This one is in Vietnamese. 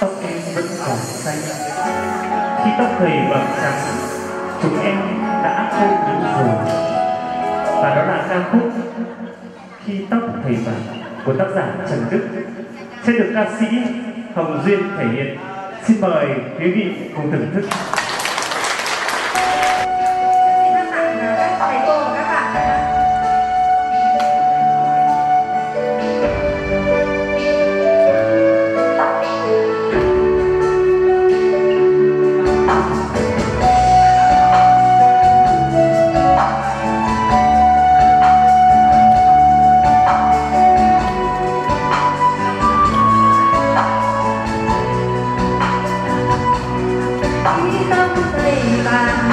tóc em vẫn còn xanh. Khi tóc thầy bạc trắng, chúng em đã không những rồi. Và đó là ca khúc Khi tóc thầy bạc của tác giả Trần Đức sẽ được ca sĩ Hồng Duyên thể hiện. Xin mời quý vị cùng thưởng thức. Thầy cô và các bạn khi tóc thầy bạc